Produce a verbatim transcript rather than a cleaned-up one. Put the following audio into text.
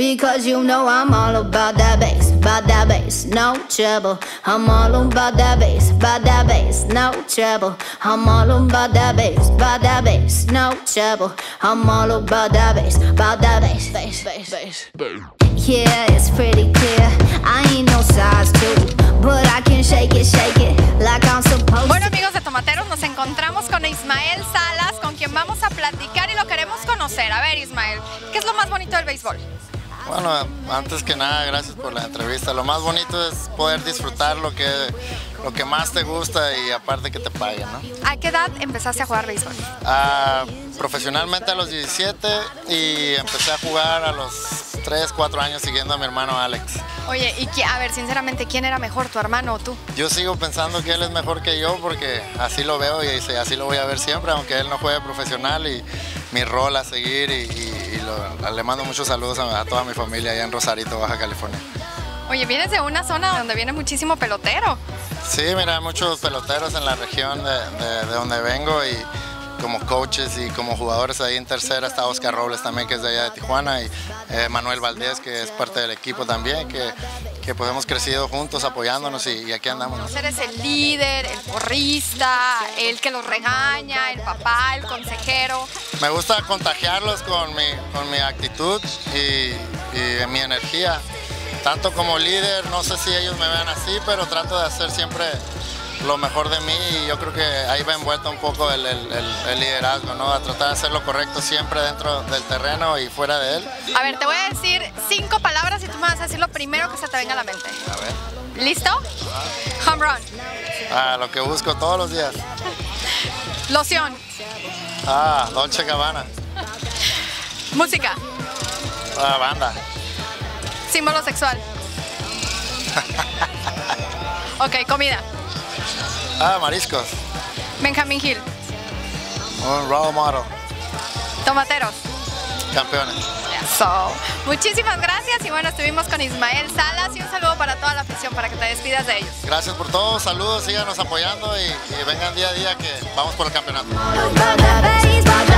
Because you know I'm all about that bass, about that bass, no trouble. I'm all about that bass, about that bass, no trouble. I'm all about that bass, about that bass, no trouble. I'm all about that bass, about that bass, bass, bass, bass. Yeah, it's pretty clear. I ain't no size two, but I can shake it, shake it like I'm supposed to. Bueno, amigos de Tomateros, nos encontramos con Ismael Salas, con quien vamos a platicar y lo queremos conocer. A ver, Ismael, ¿qué es lo más bonito del béisbol? Bueno, antes que nada, gracias por la entrevista. Lo más bonito es poder disfrutar lo que, lo que más te gusta y aparte que te paguen, ¿no? ¿A qué edad empezaste a jugar béisbol? Ah, profesionalmente a los diecisiete y empecé a jugar a los tres, cuatro años siguiendo a mi hermano Alex. Oye, y que, a ver, sinceramente, ¿quién era mejor, tu hermano o tú? Yo sigo pensando que él es mejor que yo porque así lo veo y así lo voy a ver siempre, aunque él no juegue profesional, y mi rol a seguir y, y, y lo, le mando muchos saludos a, a toda mi familia allá en Rosarito, Baja California. Oye, vienes de una zona donde viene muchísimo pelotero. Sí, mira, hay muchos peloteros en la región de, de, de donde vengo, y como coaches y como jugadores ahí en tercera está Oscar Robles también, que es de allá de Tijuana, y eh, Manuel Valdés, que es parte del equipo también, que, que pues hemos crecido juntos apoyándonos, y, y aquí andamos, ¿no? Eres el líder, el porrista, el que los regaña, el papá, el consejero. Me gusta contagiarlos con mi, con mi actitud y, y mi energía. Tanto como líder, no sé si ellos me vean así, pero trato de hacer siempre lo mejor de mí, y yo creo que ahí va envuelto un poco el, el, el, el liderazgo, ¿no? A tratar de hacer lo correcto siempre dentro del terreno y fuera de él. A ver, te voy a decir cinco palabras y tú me vas a decir lo primero que se te venga a la mente. A ver. ¿Listo? Home run. Ah, lo que busco todos los días. Loción. Ah, Dolce Gabbana. Música. Ah, banda. Símbolo sexual. Ok, comida. Ah, mariscos. Benjamín Gil. Un role model. Tomateros. Campeones. So, muchísimas gracias, y bueno, estuvimos con Ismael Salas, y un saludo para toda la afición para que te despidas de ellos. Gracias por todo, saludos, síganos apoyando y, y vengan día a día que vamos por el campeonato.